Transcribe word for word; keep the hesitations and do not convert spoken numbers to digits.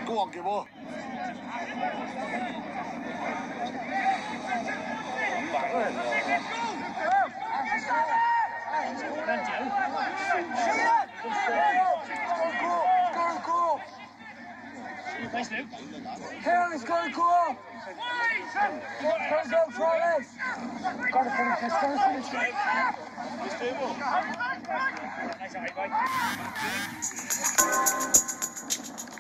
Go on, Gibbo. Nice, Luke. Here, he's going to go. Goes out for this. Got to finish this. Got to finish this. Nice, all right, bye.